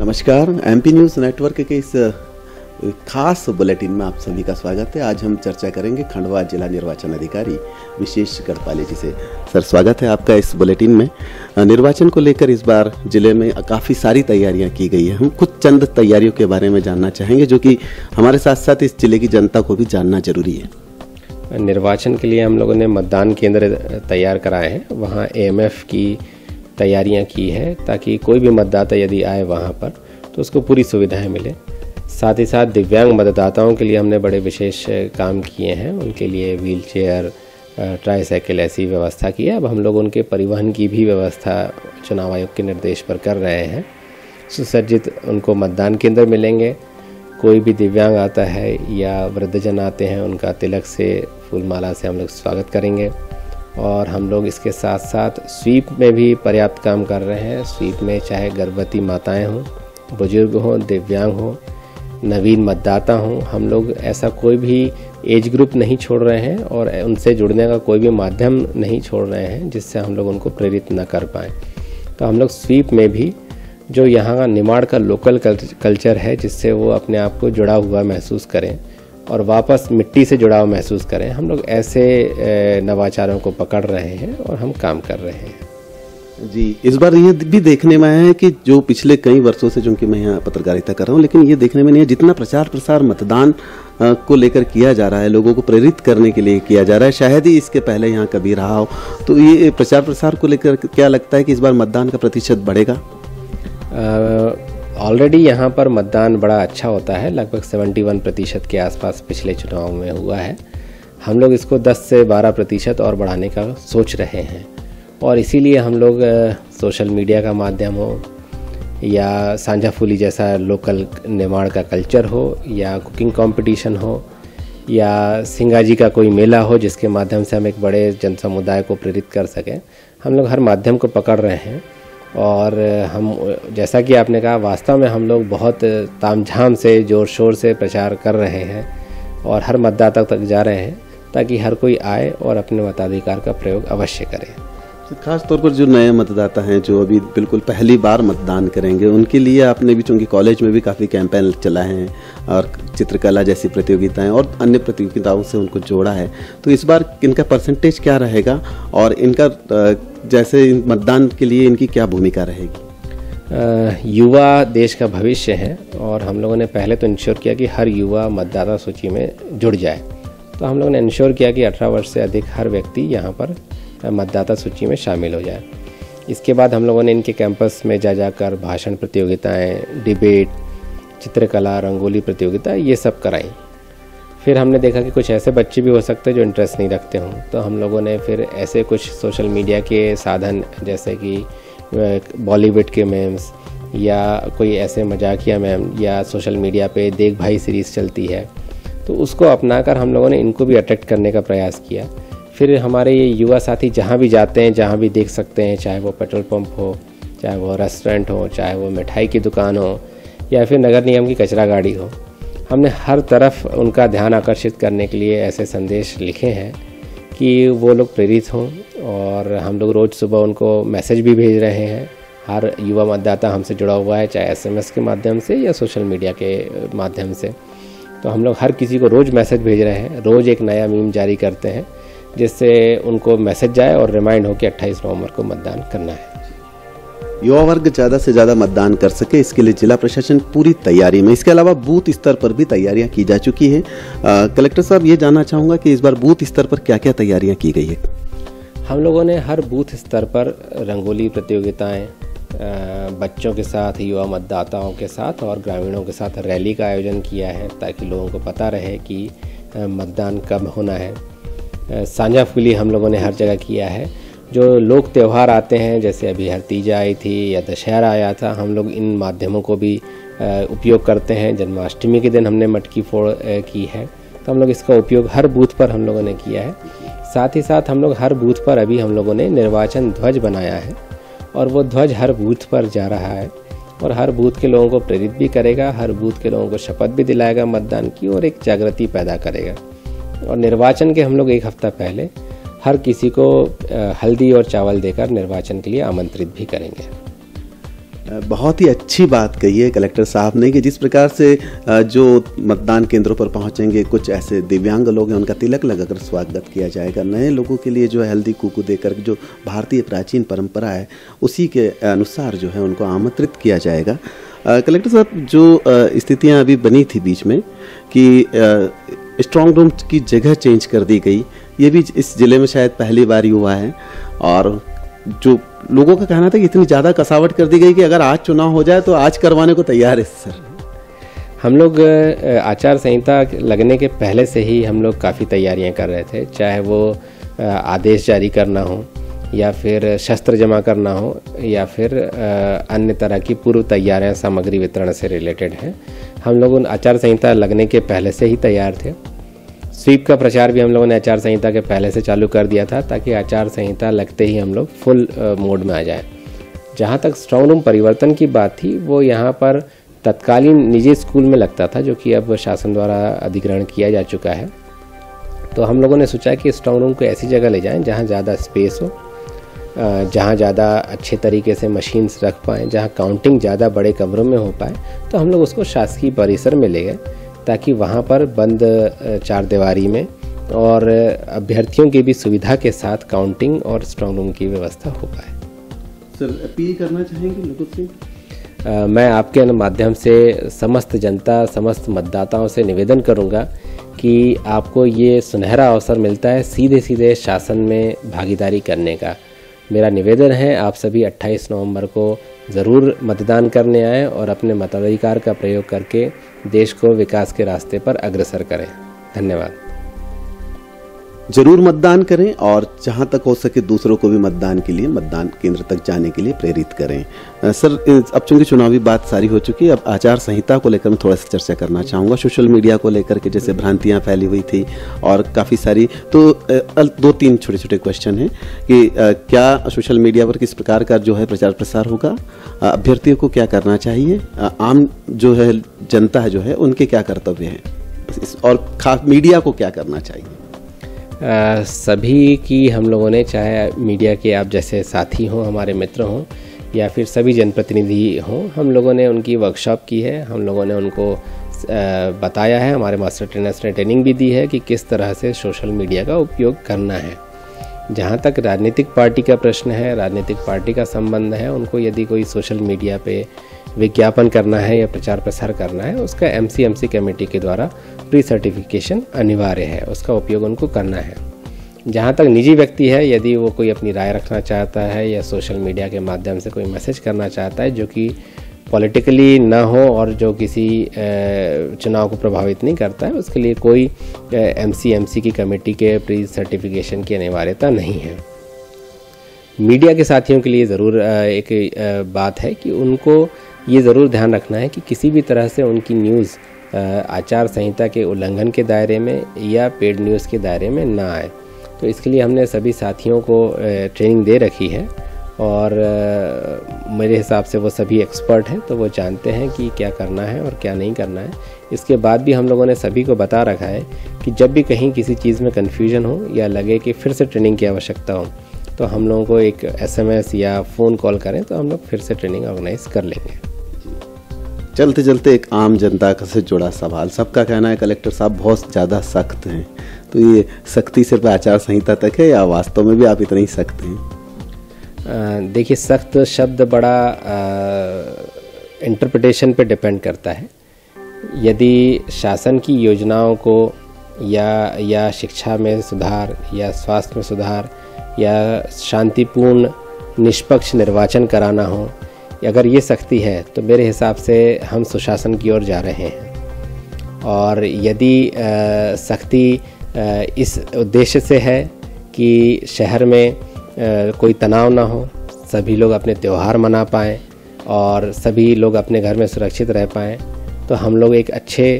नमस्कार, MP news network के इस खास बुलेटिन में आप सभी का स्वागत है। आज हम चर्चा करेंगे खंडवा जिला निर्वाचन अधिकारी विशेष गढ़पाले जी से। सर, स्वागत है आपका इस बुलेटिन में। निर्वाचन को लेकर इस बार जिले में काफ़ी सारी तैयारियां की गई है। हम कुछ चंद तैयारियों के बारे में जानना चाहेंगे जो कि हमारे साथ साथ इस जिले की जनता को भी जानना जरूरी है। निर्वाचन के लिए हम लोगों ने मतदान केंद्र तैयार कराए हैं, वहाँ AMF की तैयारियां की है ताकि कोई भी मतदाता यदि आए वहाँ पर तो उसको पूरी सुविधाएं मिले। साथ ही साथ दिव्यांग मतदाताओं के लिए हमने बड़े विशेष काम किए हैं, उनके लिए व्हील चेयर, ट्राईसाइकिल ऐसी व्यवस्था की है। अब हम लोग उनके परिवहन की भी व्यवस्था चुनाव आयोग के निर्देश पर कर रहे हैं। सुसज्जित उनको मतदान केंद्र मिलेंगे। कोई भी दिव्यांग आता है या वृद्धजन आते हैं, उनका तिलक से फूलमाला से हम लोग स्वागत करेंगे। और हम लोग इसके साथ साथ स्वीप में भी पर्याप्त काम कर रहे हैं। स्वीप में चाहे गर्भवती माताएं हों, बुजुर्ग हों, दिव्यांग हों, नवीन मतदाता हों, हम लोग ऐसा कोई भी एज ग्रुप नहीं छोड़ रहे हैं और उनसे जुड़ने का कोई भी माध्यम नहीं छोड़ रहे हैं जिससे हम लोग उनको प्रेरित न कर पाएँ। तो हम लोग स्वीप में भी जो यहाँ का निमाड़ का लोकल कल्चर है, जिससे वो अपने आप को जुड़ा हुआ महसूस करें और वापस मिट्टी से जुड़ाव महसूस करें, हम लोग ऐसे नवाचारों को पकड़ रहे हैं और हम काम कर रहे हैं। जी, इस बार ये भी देखने में आया है कि जो पिछले कई वर्षों से, जो कि मैं यहाँ पत्रकारिता कर रहा हूँ, लेकिन ये देखने में नहीं है जितना प्रचार प्रसार मतदान को लेकर किया जा रहा है, लोगों को प्रेरित करने के लिए किया जा रहा है, शायद ही इसके पहले यहाँ कभी रहा हो। तो ये प्रचार प्रसार को लेकर क्या लगता है कि इस बार मतदान का प्रतिशत बढ़ेगा? ऑलरेडी यहाँ पर मतदान बड़ा अच्छा होता है, लगभग 71% के आसपास पिछले चुनाव में हुआ है। हम लोग इसको 10 से 12% और बढ़ाने का सोच रहे हैं और इसीलिए हम लोग सोशल मीडिया का माध्यम हो या सांझा फूली जैसा लोकल निमाड़ का कल्चर हो या कुकिंग कंपटीशन हो या सिंगाजी का कोई मेला हो, जिसके माध्यम से हम एक बड़े जन समुदाय को प्रेरित कर सकें, हम लोग हर माध्यम को पकड़ रहे हैं। और हम, जैसा कि आपने कहा, वास्तव में हम लोग बहुत तामझाम से, ज़ोर शोर से प्रचार कर रहे हैं और हर मतदाता तक जा रहे हैं ताकि हर कोई आए और अपने मताधिकार का प्रयोग अवश्य करे। खास तौर पर जो नए मतदाता हैं, जो अभी बिल्कुल पहली बार मतदान करेंगे, उनके लिए आपने भी, चूँकि कॉलेज में भी काफ़ी कैंपेन चलाए हैं और चित्रकला जैसी प्रतियोगिताएं और अन्य प्रतियोगिताओं से उनको जोड़ा है, तो इस बार इनका परसेंटेज क्या रहेगा और इनका जैसे मतदान के लिए इनकी क्या भूमिका रहेगी? युवा देश का भविष्य है और हम लोगों ने पहले तो इंश्योर किया कि हर युवा मतदाता सूची में जुड़ जाए। तो हम लोगों ने इंश्योर किया कि 18 वर्ष से अधिक हर व्यक्ति यहाँ पर मतदाता सूची में शामिल हो जाए। इसके बाद हम लोगों ने इनके कैंपस में जाकर भाषण प्रतियोगिताएं, डिबेट, चित्रकला, रंगोली प्रतियोगिता, ये सब कराई। फिर हमने देखा कि कुछ ऐसे बच्चे भी हो सकते हैं जो इंटरेस्ट नहीं रखते हों, तो हम लोगों ने फिर ऐसे कुछ सोशल मीडिया के साधन, जैसे कि बॉलीवुड के मेम्स या कोई ऐसे मजाकिया मेम या सोशल मीडिया पे देख भाई सीरीज़ चलती है, तो उसको अपनाकर हम लोगों ने इनको भी अट्रैक्ट करने का प्रयास किया। फिर हमारे ये युवा साथी जहाँ भी जाते हैं, जहाँ भी देख सकते हैं, चाहे वो पेट्रोल पंप हो, चाहे वो रेस्टोरेंट हो, चाहे वो मिठाई की दुकान हो या फिर नगर निगम की कचरा गाड़ी हो, हमने हर तरफ उनका ध्यान आकर्षित करने के लिए ऐसे संदेश लिखे हैं कि वो लोग प्रेरित हों। और हम लोग रोज़ सुबह उनको मैसेज भी भेज रहे हैं। हर युवा मतदाता हमसे जुड़ा हुआ है, चाहे SMS के माध्यम से या सोशल मीडिया के माध्यम से। तो हम लोग हर किसी को रोज़ मैसेज भेज रहे हैं, रोज़ एक नया मीम जारी करते हैं जिससे उनको मैसेज जाए और रिमाइंड हो कि 28 नवंबर को मतदान करना है। युवा वर्ग ज़्यादा से ज़्यादा मतदान कर सके, इसके लिए जिला प्रशासन पूरी तैयारी में। इसके अलावा बूथ स्तर पर भी तैयारियां की जा चुकी है। कलेक्टर साहब, ये जानना चाहूँगा कि इस बार बूथ स्तर पर क्या क्या तैयारियां की गई है? हम लोगों ने हर बूथ स्तर पर रंगोली प्रतियोगिताएं, बच्चों के साथ, युवा मतदाताओं के साथ और ग्रामीणों के साथ रैली का आयोजन किया है ताकि लोगों को पता रहे कि मतदान कब होना है। सांझा फूली हम लोगों ने हर जगह किया है। जो लोक त्यौहार आते हैं, जैसे अभी हरतीजा आई थी या दशहरा आया था, हम लोग इन माध्यमों को भी उपयोग करते हैं। जन्माष्टमी के दिन हमने मटकी फोड़ की है, तो हम लोग इसका उपयोग हर बूथ पर हम लोगों ने किया है। साथ ही साथ हम लोग हर बूथ पर अभी हम लोगों ने निर्वाचन ध्वज बनाया है और वो ध्वज हर बूथ पर जा रहा है और हर बूथ के लोगों को प्रेरित भी करेगा, हर बूथ के लोगों को शपथ भी दिलाएगा मतदान की और एक जागृति पैदा करेगा। और निर्वाचन के हम लोग एक हफ्ता पहले हर किसी को हल्दी और चावल देकर निर्वाचन के लिए आमंत्रित भी करेंगे। बहुत ही अच्छी बात कही है कलेक्टर साहब ने कि जिस प्रकार से जो मतदान केंद्रों पर पहुंचेंगे कुछ ऐसे दिव्यांग लोग हैं, उनका तिलक लगाकर स्वागत किया जाएगा। नए लोगों के लिए जो है हल्दी कुकू देकर जो भारतीय प्राचीन परंपरा है उसी के अनुसार जो है उनको आमंत्रित किया जाएगा। कलेक्टर साहब, जो स्थितियाँ अभी बनी थी बीच में कि स्ट्रॉन्ग रूम की जगह चेंज कर दी गई, ये भी इस ज़िले में शायद पहली बार ही हुआ है। और जो लोगों का कहना था कि इतनी ज़्यादा कसावट कर दी गई कि अगर आज चुनाव हो जाए तो आज करवाने को तैयार है सर। हम लोग आचार संहिता लगने के पहले से ही हम लोग काफ़ी तैयारियां कर रहे थे, चाहे वो आदेश जारी करना हो या फिर शस्त्र जमा करना हो या फिर अन्य तरह की पूर्व तैयारियां सामग्री वितरण से रिलेटेड हैं। हम लोग आचार संहिता लगने के पहले से ही तैयार थे। स्वीप का प्रचार भी हम लोगों ने आचार संहिता के पहले से चालू कर दिया था ताकि आचार संहिता लगते ही हम लोग फुल मोड में आ जाए। जहाँ तक स्ट्रॉन्ग रूम परिवर्तन की बात थी, वो यहाँ पर तत्कालीन निजी स्कूल में लगता था, जो कि अब शासन द्वारा अधिग्रहण किया जा चुका है। तो हम लोगों ने सोचा कि स्ट्रॉन्ग रूम को ऐसी जगह ले जाएं जहाँ ज़्यादा स्पेस हो, जहाँ ज़्यादा अच्छे तरीके से मशीन्स रख पाएँ, जहाँ काउंटिंग ज़्यादा बड़े कमरों में हो पाए। तो हम लोग उसको शासकीय परिसर में ले गए ताकि वहाँ पर बंद चारदीवारी में और अभ्यर्थियों की भी सुविधा के साथ काउंटिंग और स्ट्रॉन्ग रूम की व्यवस्था हो पाए। सर, अपील करना चाहेंगे लोगों से? मैं आपके माध्यम से समस्त जनता, समस्त मतदाताओं से निवेदन करूंगा कि आपको ये सुनहरा अवसर मिलता है सीधे सीधे शासन में भागीदारी करने का। मेरा निवेदन है आप सभी 28 नवंबर को ज़रूर मतदान करने आएँ और अपने मताधिकार का प्रयोग करके देश को विकास के रास्ते पर अग्रसर करें। धन्यवाद। जरूर मतदान करें और जहां तक हो सके दूसरों को भी मतदान के लिए, मतदान केंद्र तक जाने के लिए प्रेरित करें। सर, अब चूंकि चुनावी बात सारी हो चुकी है, अब आचार संहिता को लेकर मैं थोड़ा सा चर्चा करना चाहूँगा। सोशल मीडिया को लेकर के जैसे भ्रांतियाँ फैली हुई थी और काफ़ी सारी, तो 2-3 छोटे छोटे क्वेश्चन हैं कि क्या सोशल मीडिया पर किस प्रकार का जो है प्रचार प्रसार होगा, अभ्यर्थियों को क्या करना चाहिए, आम जो है जनता है जो है उनके क्या कर्तव्य हैं, और खास मीडिया को क्या करना चाहिए? सभी की हम लोगों ने, चाहे मीडिया के आप जैसे साथी हों, हमारे मित्र हों या फिर सभी जनप्रतिनिधि हों, हम लोगों ने उनकी वर्कशॉप की है। हम लोगों ने उनको बताया है, हमारे मास्टर ट्रेनर्स ने ट्रेनिंग भी दी है कि किस तरह से सोशल मीडिया का उपयोग करना है। जहाँ तक राजनीतिक पार्टी का प्रश्न है, राजनीतिक पार्टी का संबंध है, उनको यदि कोई सोशल मीडिया पे विज्ञापन करना है या प्रचार प्रसार करना है, उसका एमसीएमसी कमेटी के द्वारा प्री सर्टिफिकेशन अनिवार्य है, उसका उपयोग उनको करना है। जहाँ तक निजी व्यक्ति है, यदि वो कोई अपनी राय रखना चाहता है या सोशल मीडिया के माध्यम से कोई मैसेज करना चाहता है जो कि पॉलिटिकली ना हो और जो किसी चुनाव को प्रभावित नहीं करता है, उसके लिए कोई एमसीएमसी की कमेटी के प्री सर्टिफिकेशन की अनिवार्यता नहीं है। मीडिया के साथियों के लिए ज़रूर एक बात है कि उनको ये ज़रूर ध्यान रखना है कि किसी भी तरह से उनकी न्यूज़ आचार संहिता के उल्लंघन के दायरे में या पेड न्यूज़ के दायरे में ना आए। तो इसके लिए हमने सभी साथियों को ट्रेनिंग दे रखी है और मेरे हिसाब से वो सभी एक्सपर्ट हैं, तो वो जानते हैं कि क्या करना है और क्या नहीं करना है। इसके बाद भी हम लोगों ने सभी को बता रखा है कि जब भी कहीं किसी चीज़ में कन्फ्यूजन हो या लगे कि फिर से ट्रेनिंग की आवश्यकता हो, तो हम लोगों को एक SMS या फ़ोन कॉल करें तो हम लोग फिर से ट्रेनिंग ऑर्गेनाइज कर लेंगे। चलते चलते एक आम जनता से जुड़ा सवाल, सबका कहना है कलेक्टर साहब बहुत ज़्यादा सख्त हैं, तो ये सख्ती सिर्फ आचार संहिता तक है या वास्तव में भी आप इतने ही सख्त हैं? देखिए, सख्त शब्द बड़ा इंटरप्रिटेशन पे डिपेंड करता है। यदि शासन की योजनाओं को या शिक्षा में सुधार या स्वास्थ्य में सुधार या शांतिपूर्ण निष्पक्ष निर्वाचन कराना हो, अगर ये सख्ती है तो मेरे हिसाब से हम सुशासन की ओर जा रहे हैं। और यदि सख्ती इस उद्देश्य से है कि शहर में कोई तनाव ना हो, सभी लोग अपने त्यौहार मना पाएँ और सभी लोग अपने घर में सुरक्षित रह पाएँ, तो हम लोग एक अच्छे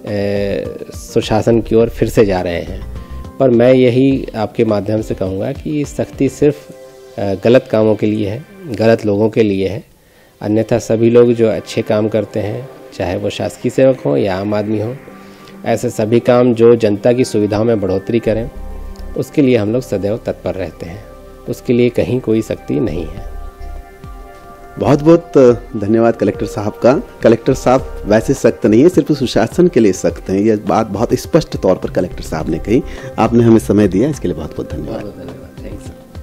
सुशासन की ओर फिर से जा रहे हैं। पर मैं यही आपके माध्यम से कहूँगा कि सख्ती सिर्फ गलत कामों के लिए है, गलत लोगों के लिए है। अन्यथा सभी लोग जो अच्छे काम करते हैं, चाहे वो शासकीय सेवक हों या आम आदमी हों, ऐसे सभी काम जो जनता की सुविधाओं में बढ़ोतरी करें, उसके लिए हम लोग सदैव तत्पर रहते हैं। उसके लिए कहीं कोई सख्ती नहीं है। बहुत बहुत धन्यवाद कलेक्टर साहब का। कलेक्टर साहब वैसे सख्त नहीं है, सिर्फ सुशासन के लिए सख्त हैं। यह बात बहुत स्पष्ट तौर पर कलेक्टर साहब ने कही। आपने हमें समय दिया, इसके लिए बहुत बहुत धन्यवाद। थैंक्स।